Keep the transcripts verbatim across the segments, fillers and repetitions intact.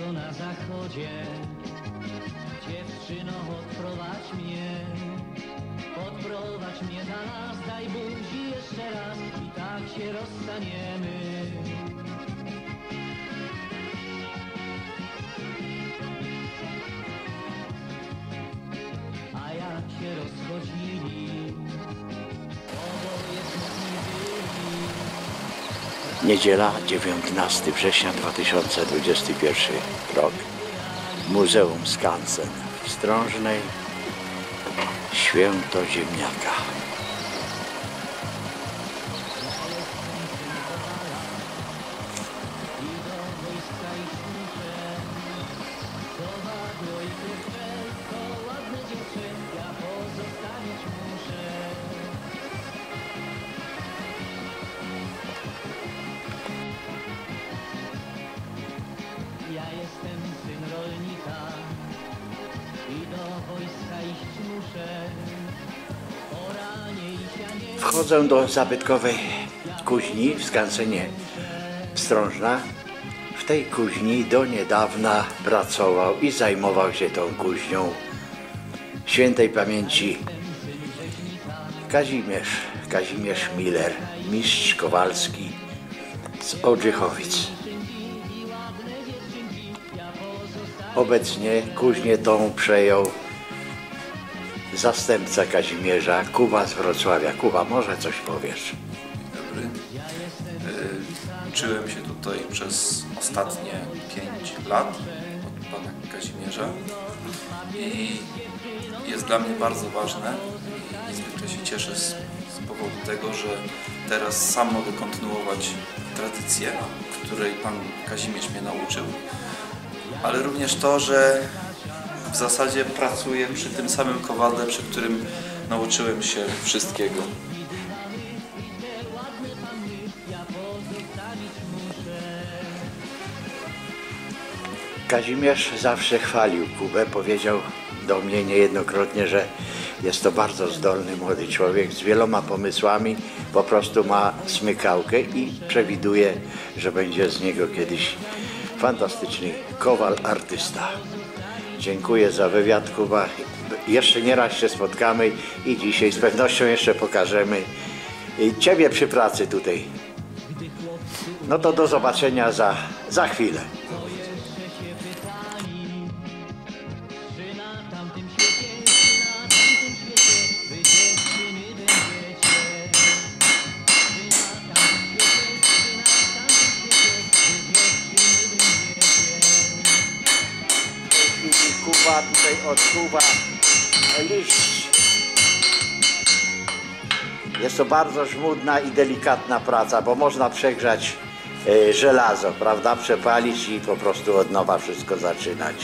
słoneczko na zachodzie, dziewczyno, odprowadź mnie, odprowadź mnie za las, daj buzi jeszcze raz i tak się rozstaniemy. A jak się rozchodzili, oboje smutni byli. Niedziela, dziewiętnastego września dwa tysiące dwudziesty pierwszy rok. Muzeum Skansen w Strążnej. Święto ziemniaka. Ja jestem syn rolnika i do wojska iść muszę. O ranie i sianie. Wchodzę do zabytkowej kuźni w Skansenie Strążna. W tej kuźni do niedawna pracował i zajmował się tą kuźnią świętej pamięci Kazimierz, Kazimierz Miller, mistrz kowalski z Ołdrzychowic. Obecnie kuźnię tą przejął zastępca Kazimierza, Kuba z Wrocławia. Kuba, może coś powiesz? Dobry. Uczyłem się tutaj przez ostatnie pięć lat od pana Kazimierza i jest dla mnie bardzo ważne i niezwykle się cieszę z, z powodu tego, że teraz sam mogę kontynuować tradycję, której pan Kazimierz mnie nauczył, ale również to, że w zasadzie pracuję przy tym samym kowadle, przy którym nauczyłem się wszystkiego. Kazimierz zawsze chwalił Kubę, powiedział do mnie niejednokrotnie, że jest to bardzo zdolny młody człowiek z wieloma pomysłami, po prostu ma smykałkę i przewiduje, że będzie z niego kiedyś fantastyczny kowal, artysta. Dziękuję za wywiad, Kuba. Jeszcze nie raz się spotkamy i dzisiaj z pewnością jeszcze pokażemy Ciebie przy pracy tutaj. No to do zobaczenia za, za chwilę. Kuba tutaj odkuwa liść. Jest to bardzo żmudna i delikatna praca, bo można przegrzać y, żelazo, prawda? Przepalić i po prostu od nowa wszystko zaczynać.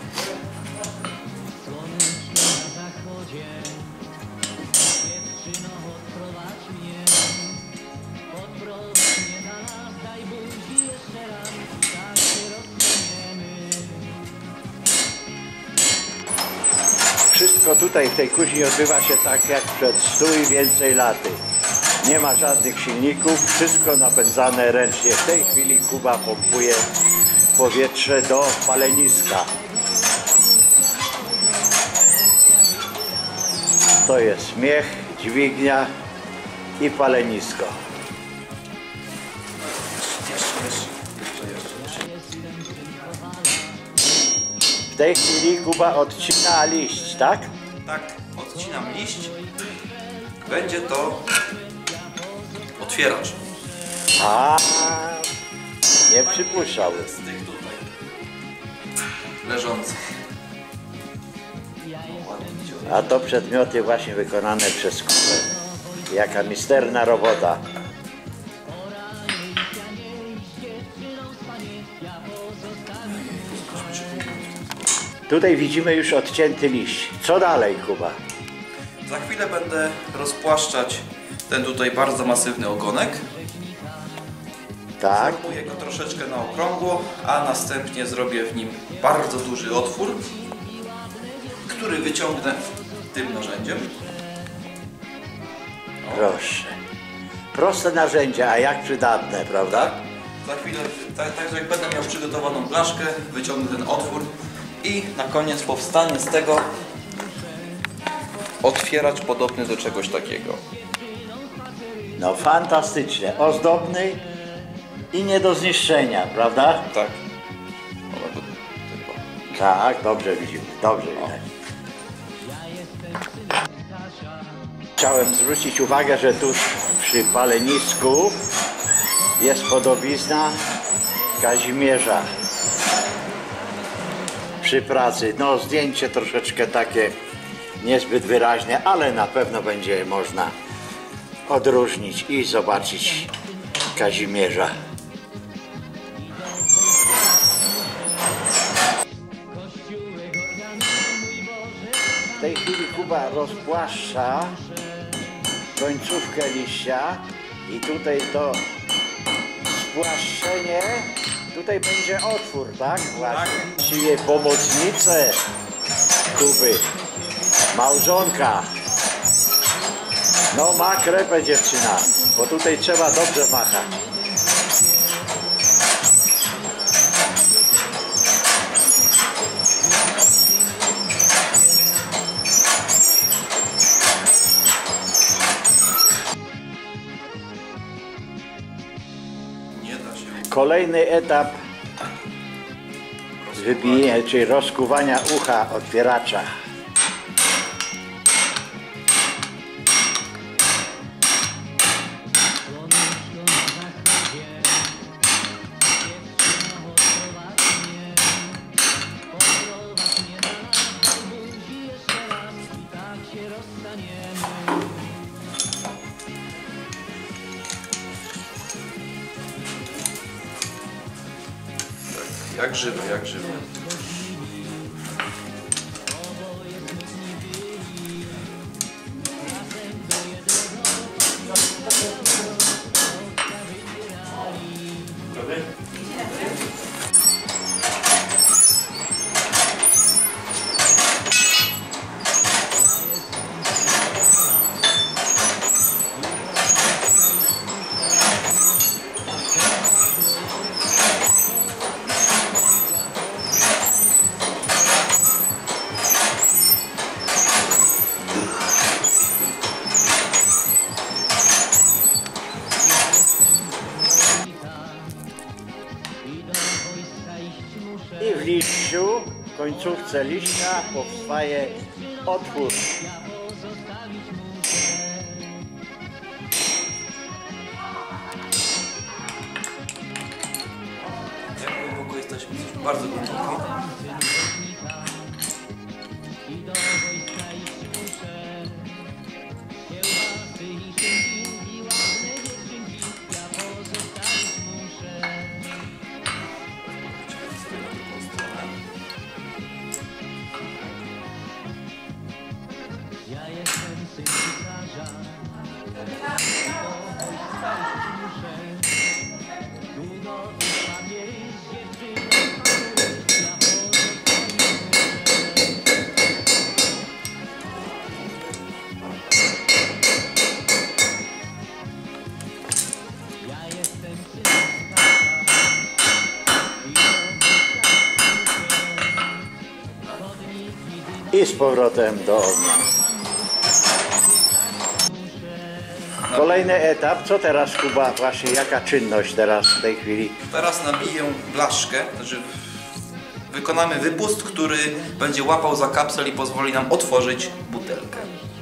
Wszystko tutaj w tej kuźni odbywa się tak jak przed stu i więcej laty. Nie ma żadnych silników, wszystko napędzane ręcznie. W tej chwili Kuba pompuje powietrze do paleniska. To jest miech, dźwignia i palenisko. W tej chwili Kuba odcina liść, tak? Tak, odcinam liść. Będzie to otwieracz. A, nie przypuszczał. Z tych tutaj leżących. A to przedmioty właśnie wykonane przez Kubę. Jaka misterna robota. Tutaj widzimy już odcięty liść. Co dalej, Kuba? Za chwilę będę rozpłaszczać ten tutaj bardzo masywny ogonek. Tak. Zrobię go troszeczkę na okrągło, a następnie zrobię w nim bardzo duży otwór, który wyciągnę tym narzędziem. Proszę. Proste narzędzia, a jak przydatne, prawda? Za chwilę, tak, tak jak będę miał przygotowaną blaszkę, wyciągnę ten otwór i na koniec powstanie z tego otwieracz podobny do czegoś takiego. No fantastycznie, ozdobny i nie do zniszczenia, prawda? Tak. Tak, dobrze widzimy, dobrze widać. Chciałem zwrócić uwagę, że tu przy palenisku jest podobizna Kazimierza przy pracy. No zdjęcie troszeczkę takie niezbyt wyraźne, ale na pewno będzie można odróżnić i zobaczyć Kazimierza. W tej chwili Kuba rozpłaszcza końcówkę liścia i tutaj to spłaszczenie, tutaj będzie otwór, tak? Właśnie. Właściwie pomocnice Kuby, małżonka. No ma krepę dziewczyna, bo tutaj trzeba dobrze machać. Kolejny etap wybijania, czyli rozkuwania ucha otwieracza. Jak żywe, jak żywe. I w liściu, w końcówce liścia powstaje otwór. Jak głęboko jesteśmy? Bardzo głęboko. I z powrotem do ognia. Kolejny etap. Co teraz, Kuba? Właśnie jaka czynność teraz w tej chwili? Teraz nabiję blaszkę, znaczy wykonamy wypust, który będzie łapał za kapsel i pozwoli nam otworzyć butelkę.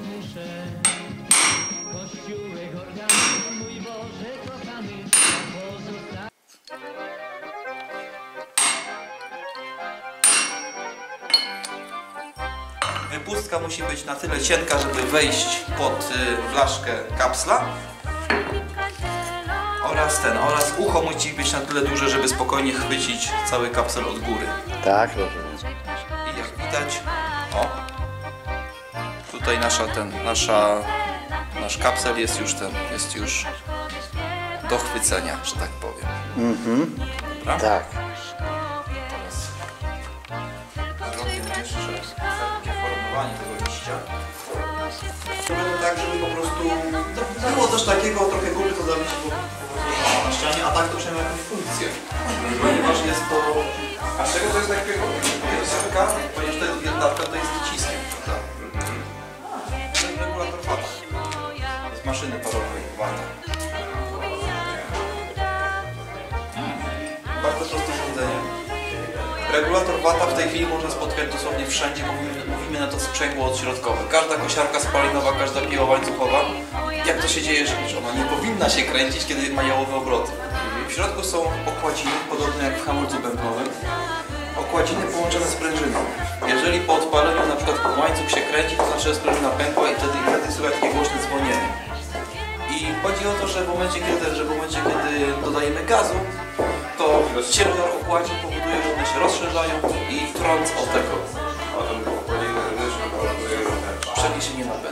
Wypustka musi być na tyle cienka, żeby wejść pod y, blaszkę kapsla. Oraz ten, oraz ucho musi być na tyle duże, żeby spokojnie chwycić cały kapsel od góry. Tak, rozumiem. I jak widać, o, tutaj nasza ten, nasza, nasz kapsel jest już ten, jest już do chwycenia, że tak powiem. Mhm. Dobra? Tak. Teraz zrobię jeszcze takie formowanie tego liścia. Zrobione tak, żeby po prostu było coś takiego, trochę góry to zawiesi po prostu na ścianie, a tak to przynajmniej jakąś funkcję. Ponieważ jest to... A z czego to jest takiego? Wiertarka, ponieważ to jest wiertarka, to jest wyciskiem, prawda? To jest regulator wata. Z maszyny parowej wata. Bardzo proste urządzenie. Regulator wata w tej chwili można spotkać dosłownie wszędzie, bo mówimy, mówimy na to sprzęgło odśrodkowe. Każda kosiarka spalinowa, każda piła łańcuchowa, jak to się dzieje, że ona nie powinna się kręcić, kiedy ma jałowe obroty. W środku są okładziny, podobne jak w hamulcu bębnowym. Okładziny połączone z prężyną. Jeżeli po odpaleniu na przykład łańcuch się kręci, to znaczy, że sprężyna pękła i wtedy, wtedy słychać takie głośne dzwonienie. I chodzi o to, że w momencie, kiedy, że w momencie, kiedy dodajemy gazu, to ciężar okładzin powoduje, że one się rozszerzają i trąc od tego A to okładziny zewnętrzne powoduje, że przeniesienie na B.